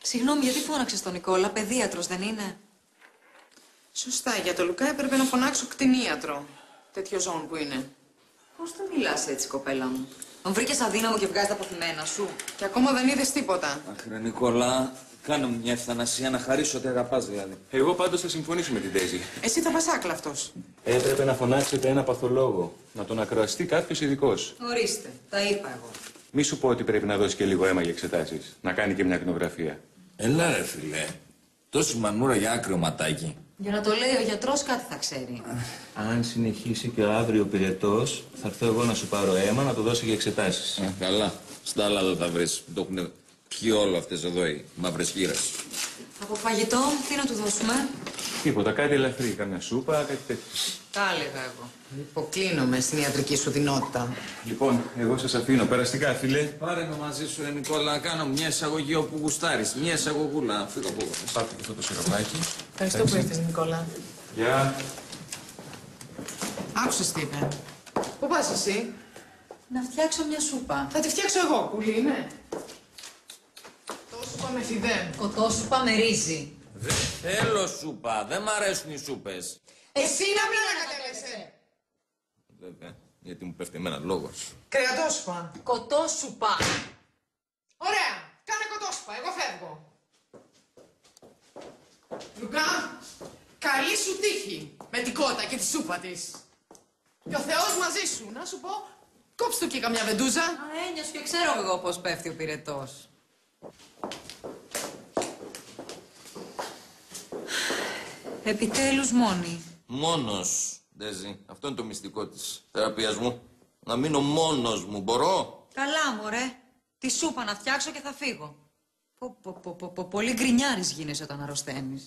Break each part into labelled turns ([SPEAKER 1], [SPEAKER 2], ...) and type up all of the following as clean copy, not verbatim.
[SPEAKER 1] Συγγνώμη, γιατί φώναξες τον Νικόλα, παιδίατρος δεν είναι?
[SPEAKER 2] Σωστά, για το Λουκά έπρεπε να φωνάξω κτηνίατρο. Τέτοιο ζώων που είναι.
[SPEAKER 1] Πώς το μιλάς έτσι, κοπέλα μου? Τον βρήκες αδύναμο και βγάζει τα αποθυμένα σου.
[SPEAKER 2] Και ακόμα δεν είδες τίποτα.
[SPEAKER 3] Αχ, ρε Νικόλα, κάνε μου μια ευθανασία να χαρίσω ότι αγαπάς δηλαδή.
[SPEAKER 4] Εγώ πάντως θα συμφωνήσω με την Ντέιζη.
[SPEAKER 2] Εσύ θα πας άκλαυτος.
[SPEAKER 4] Έπρεπε να φωνάξετε ένα παθολόγο. Να τον ακροαστεί κάποιος ειδικός.
[SPEAKER 1] Ορίστε, τα είπα εγώ.
[SPEAKER 4] Μη σου πω ότι πρέπει να δώσει και λίγο αίμα για εξετάσεις. Να κάνει και μια ακτινογραφία.
[SPEAKER 3] Έλα ρε φίλε, τόση μανούρα για άκριο ματάκι.
[SPEAKER 1] Για να το λέει ο γιατρός κάτι θα ξέρει.
[SPEAKER 5] Αν συνεχίσει και αύριο πυρετός, θα έρθω εγώ να σου πάρω αίμα να το δώσω για εξετάσεις.
[SPEAKER 3] Καλά, στα άλλα δεν θα βρεις. Το έχουν πιει όλο αυτές εδώ οι μαύρες χείρες.
[SPEAKER 1] Από φαγητό, τι να του δώσουμε?
[SPEAKER 4] Τίποτα, κάτι ελαφρύ, καμιά σούπα, κάτι τέτοιο.
[SPEAKER 2] Τα έλεγα εγώ. Υποκλίνομαι στην ιατρική σου δυνότητα.
[SPEAKER 4] Λοιπόν, εγώ σας αφήνω. Περαστικά, φίλε.
[SPEAKER 3] Πάρε με μαζί σου, ρε Νικόλα, κάνω μια εισαγωγή όπου γουστάρεις. Μια εισαγωγούλα, φύγω από εδώ.
[SPEAKER 4] Πάρτε και αυτό το σιροπάκι.
[SPEAKER 2] Ευχαριστώ που ήρθες, Νικόλα.
[SPEAKER 4] Γεια.
[SPEAKER 2] Άκουσες τι είπε. Πού πας εσύ?
[SPEAKER 1] Να φτιάξω μια σούπα.
[SPEAKER 2] Θα τη φτιάξω εγώ, πουλί, ναι. Κοτόσουπα με φιδέ.
[SPEAKER 1] Κοτόσουπα με ρύζι.
[SPEAKER 3] Δεν θέλω σούπα, δεν μ' αρέσουν οι σούπες.
[SPEAKER 2] Εσύ να μην ανακατεύεσαι.
[SPEAKER 3] Βέβαια, γιατί μου πέφτει εμένα λόγος.
[SPEAKER 2] Κρεατόσουπα.
[SPEAKER 1] Κοτόσουπα.
[SPEAKER 2] Ωραία. Κάνε κοτόσουπα. Εγώ φεύγω. Λουκά, καλή σου τύχη με την κότα και τη σούπα της. Και ο Θεός μαζί σου. Να σου πω, κόψε του και καμιά βεντούζα.
[SPEAKER 1] Ένιωσε και ξέρω εγώ πώς πέφτει ο πυρετός. Επιτέλους μόνη.
[SPEAKER 3] Μόνος, Ντέζη. Αυτό είναι το μυστικό της θεραπείας μου. Να μείνω μόνος μου, μπορώ?
[SPEAKER 1] Καλά, μωρέ. Τη σούπα να φτιάξω και θα φύγω. Πολύ γκρινιάρης γίνεσαι όταν αρρωσταίνεις.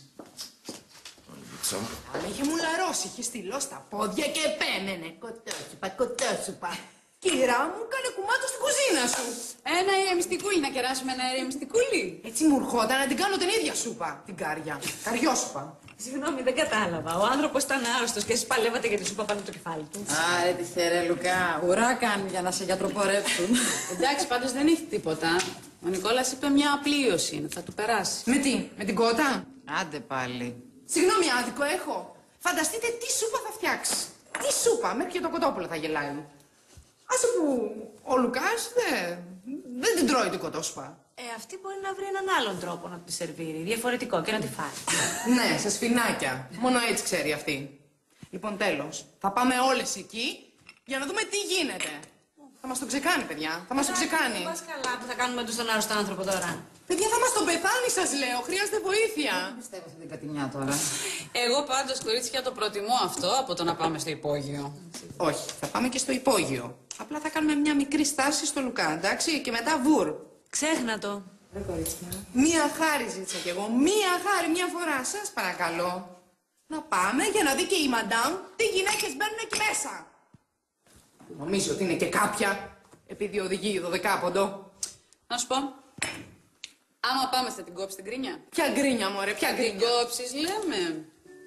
[SPEAKER 2] Αλλά είχε μουλαρώσει, είχε στυλό στα πόδια και επέμενε. Κοτόσουπα, κοτόσουπα. Κυρά μου, κάνε κουμάτο στην κουζίνα σου.
[SPEAKER 6] Ένα ηρεμιστικούλι, να κεράσουμε ένα ηρεμιστικούλι.
[SPEAKER 2] Έτσι μου ερχόταν να την κάνω την ίδια σούπα. Την κάρια. Καριόσουπα.
[SPEAKER 6] Συγγνώμη, δεν κατάλαβα. Ο άνθρωπος ήταν άρρωστος και εσείς παλεύατε για τη σούπα πάνω από το κεφάλι του.
[SPEAKER 7] Άρε τη θερέ, Λουκά. Ουρά κάνουν για να σε γιατροπορεύσουν.
[SPEAKER 6] Εντάξει, πάντως δεν έχει τίποτα. Ο Νικόλας είπε μια απλίωση είναι, θα του περάσει.
[SPEAKER 2] Με τι, με την κότα.
[SPEAKER 7] Άντε πάλι.
[SPEAKER 2] Συγγνώμη, άδικο έχω. Φανταστείτε τι σούπα θα φτιάξει. Τι σούπα, μέχρι και το κοτόπουλο θα γελάει. Άσε που ο Λουκάς δεν την τρώει την κοτόσουπα.
[SPEAKER 6] Αυτή μπορεί να βρει έναν άλλον τρόπο να τη σερβίρει, διαφορετικό και να τη φάει.
[SPEAKER 2] Ναι, σε σφινάκια. Μόνο έτσι ξέρει αυτή. Λοιπόν, τέλος. Θα πάμε όλες εκεί για να δούμε τι γίνεται. Θα μας το ξεκάνει, παιδιά. Θα μας το ξεκάνει.
[SPEAKER 6] Πας καλά που θα κάνουμε τον άρρωστο άνθρωπο τώρα.
[SPEAKER 2] Παιδιά, θα μας τον πεθάνει, σας λέω. Χρειάζεται βοήθεια.
[SPEAKER 7] Δεν πιστεύω στην κατηνιά τώρα.
[SPEAKER 6] Εγώ πάντως, κορίτσια, το προτιμώ αυτό από το να πάμε στο υπόγειο.
[SPEAKER 2] Όχι, θα πάμε και στο υπόγειο. Απλά θα κάνουμε μια μικρή στάση στο Λουκά, εντάξει, και μετά βουρ.
[SPEAKER 6] Ξέχνα το.
[SPEAKER 2] Μία χάρη ζήτησα κι εγώ. Μία χάρη, μια φορά. Σας παρακαλώ. Να πάμε για να δει και η μαντάμ τι γυναίκες μπαίνουν εκεί μέσα. Νομίζω ότι είναι και κάποια, επειδή οδηγεί 12ποντο.
[SPEAKER 6] Να σου πω. Άμα πάμε θα την κόψει την κρίνια.
[SPEAKER 2] Ποια γκρίνια, μωρέ, ποια
[SPEAKER 6] Την
[SPEAKER 2] γκρίνια.
[SPEAKER 6] κόψεις, λέμε.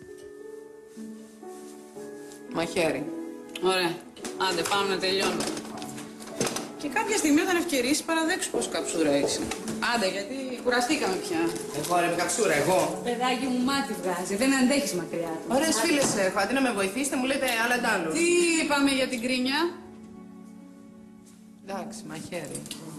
[SPEAKER 2] Μαχαίρι.
[SPEAKER 6] Ωραία. Άντε, πάμε να τελειώνουμε. Και κάποια στιγμή όταν ευκαιρίσει παραδέξου πως καψούρα έχεις. Άντε, γιατί κουραστήκαμε πια.
[SPEAKER 2] Εγώ ρε με καψούρα, εγώ.
[SPEAKER 6] Παιδάκι μου μάτι βγάζει, δεν αντέχεις μακριά του.
[SPEAKER 2] Ωραίες φίλες έχω, αντί να με βοηθήσετε μου λέτε άλλα τ' άλλο.
[SPEAKER 6] Τι είπαμε για την κρίνια.
[SPEAKER 2] Εντάξει, μαχαίρι.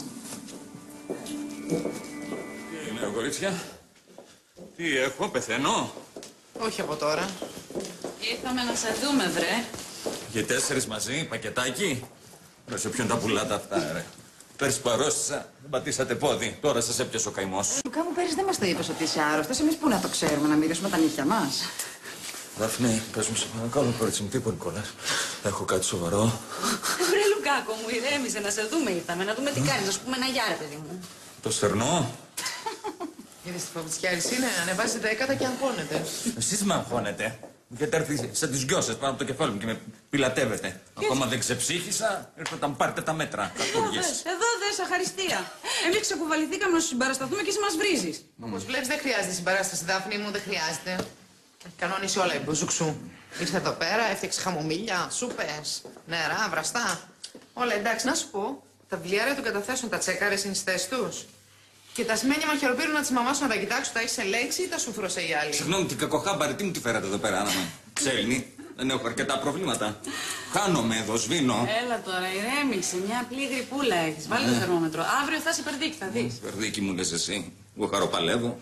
[SPEAKER 4] Τι είναι, κορίτσια? Τι έχω, πεθαίνω?
[SPEAKER 2] Όχι από τώρα.
[SPEAKER 6] Ήρθαμε να σε δούμε, βρε.
[SPEAKER 3] Και 4 μαζί, πακετάκι. Ρε, σε ποιον τα πουλάτε αυτά, ρε. Πέρσι παρώστησα, δεν πατήσατε πόδι. Τώρα σας έπιασε ο καημός.
[SPEAKER 7] Λουκά μου, πέρυσι δεν μας το είπες ότι είσαι άρρωστος. Εμείς πού να το ξέρουμε, να μυρίσουμε τα νύχια μας.
[SPEAKER 3] Δάφνη, πες μου σε παρακαλώ, κορίτσι μου, τι είπε ο Νικόλας? Έχω κάτι σοβαρό.
[SPEAKER 6] Βρε Λουκάκο μου, ηρέμησε να σε δούμε ήρθαμε, να δούμε τι κάνεις, να σου πούμε ένα γεια, ρε παιδί μου.
[SPEAKER 3] Το στερνώ.
[SPEAKER 2] Είδες τι παπουτσιάρης είναι, ανεβάζει τα έκατα και αγχώνεται.
[SPEAKER 3] Εσείς με αγχώνετε. Μου έχετε έρθει σαν τις γιώσες πάνω από το κεφάλι μου και με πιλατεύετε. Ακόμα δεν ξεψύχησα, ήρθα να πάρετε τα μέτρα.
[SPEAKER 6] Εδώ δες, αχαριστία. Εμείς ξεκουβαληθήκαμε να σου συμπαρασταθούμε και εσύ μας βρίζεις.
[SPEAKER 2] Όπως βλέπεις δεν χρειάζεται συμπαράσταση, Δάφνη μου, δεν χρειάζεται. Κανόνισε όλα η μποζούξου. Ήρθε εδώ πέρα, έφτιαξε χαμομήλια, σούπες, νερά, βραστά. Όλα εντάξει, να σου πω. Τα βιβλιάρια των καταθέσεων τα τσέκαρες, είναι στις θέσεις τους. Και τα σημαίνια μαχαιροπύρουνα της μαμάς σου να τα κοιτάξω, τα έχεις ελέγξει ή τα σου φρόσε η άλλη?
[SPEAKER 3] Συγγνώμη, την κακοχάμπαρη, τι μου τη φέρατε εδώ πέρα, άμα ξέλνει. Δεν έχω αρκετά προβλήματα. Χάνομαι εδώ, σβήνω.
[SPEAKER 6] Έλα τώρα, ηρέμησε. Μια απλή γρυπούλα έχεις. Βάλε το θερμόμετρο. Αύριο θα είσαι περδίκη, θα δεις.
[SPEAKER 3] Περδίκη μου λες εσύ. Εγώ χαροπαλεύω.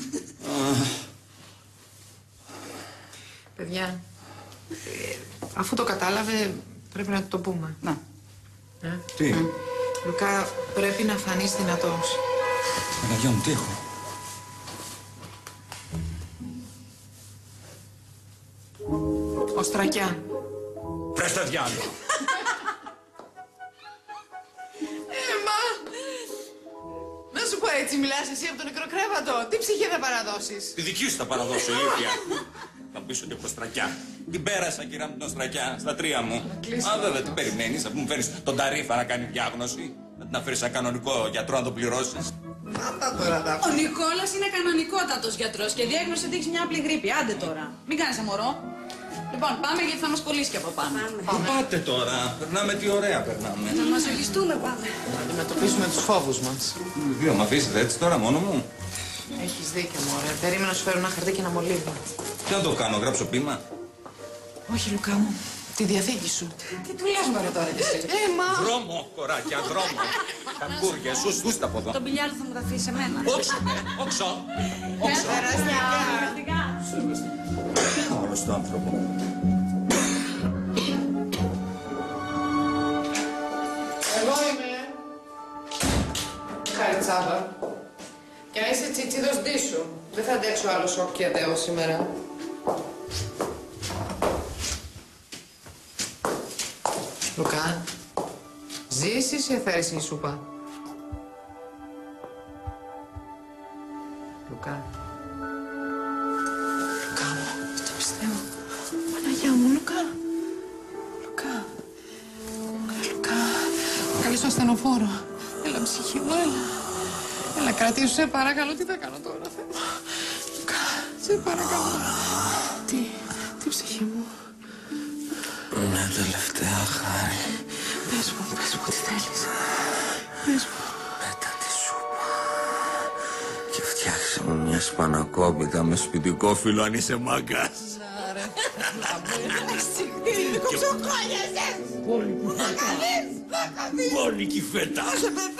[SPEAKER 2] Παιδιά, αφού το κατάλαβε, πρέπει να του το πούμε.
[SPEAKER 6] Να.
[SPEAKER 3] Τι?
[SPEAKER 2] Λουκά, πρέπει να φανείς δυνατός.
[SPEAKER 3] Παναγιά μου, τι έχω?
[SPEAKER 2] Οστρακιά.
[SPEAKER 3] Πρες τα διάλογο.
[SPEAKER 2] Μα, να σου πω έτσι μιλάς εσύ από το νεκροκρέβατο. Τι ψυχή θα παραδώσεις?
[SPEAKER 3] Τη δική σου θα παραδώσω, ηλίθεια. Θα πίσω και προστρακιά. Την πέρασα, κυρία μου, την οστρακιά, στα 3 μου. Α, βέβαια, τι περιμένεις, αφού μου φέρεις τον ταρίφα να κάνει διάγνωση. Να την αφήσεις σαν κανονικό γιατρό να τον πληρώσεις.
[SPEAKER 2] Πάτα τώρα τα.
[SPEAKER 6] Ο Νικόλας είναι κανονικότατος γιατρός και διάγνωσε ότι έχεις μια απλή γρίπη. Άντε τώρα. Μην κάνεις αμορό. Λοιπόν, πάμε γιατί θα μας κολλήσει και από πάνω.
[SPEAKER 3] Πάτε τώρα. Περνάμε τι ωραία περνάμε.
[SPEAKER 6] Να μαζογιστούμε, πάμε.
[SPEAKER 2] Να αντιμετωπίσουμε τους φόβους μας.
[SPEAKER 3] Δύο, μ' αφήσετε έτσι τώρα μόνο μου.
[SPEAKER 2] Έχεις δίκιο, μωρέ. Περίμενα να σου φέρω ένα χαρτί και ένα μολύβι.
[SPEAKER 3] Τι να το κάνω, γράψω ποίημα?
[SPEAKER 2] Όχι, Λουκά μου. Τη διαθήκη σου.
[SPEAKER 6] Τι του λες μωρέ τώρα κι εσύ.
[SPEAKER 2] Μα.
[SPEAKER 3] Δρόμο, κοράκια, δρόμο. Καμπούρια, σούστα από εδώ.
[SPEAKER 6] Τον πιλιάρι θα μου τα αφήσει εμένα.
[SPEAKER 3] Όξο, όξο, όξο. Όλος το άνθρωπο.
[SPEAKER 2] Εγώ είμαι. Χαριτσάβα. Και να είσαι τσιτσίδος ντύσου. Δεν θα αντέξω άλλο σοκ και αδέο σήμερα. Λουκά, ζήσεις ή αφαίρεσαι η σούπα? Λουκά. Λουκά μου, δεν το πιστεύω. Παναγιά μου, Λουκά. Λουκά. Λουκά. Καλέσω ασθενοφόρο. Έλα, ψυχή μου, έλα. Έλα, κρατήσου, σε παρακαλώ. Τι θα κάνω τώρα, Θεέ μου. Λουκά, σε παρακαλώ. Τι ψυχή μου.
[SPEAKER 3] Μια τελευταία χάρη.
[SPEAKER 2] Πες μου, τι θέλεις. Πες μου.
[SPEAKER 3] Πέτα τη σούπα. Και φτιάξε μου μια σπανακόπιτα με σπιτικό φύλλο αν είσαι μάγκας.
[SPEAKER 6] Κοψοκόλιασες!
[SPEAKER 3] Μπόλικη φέτα.
[SPEAKER 6] Σε πεθάνω!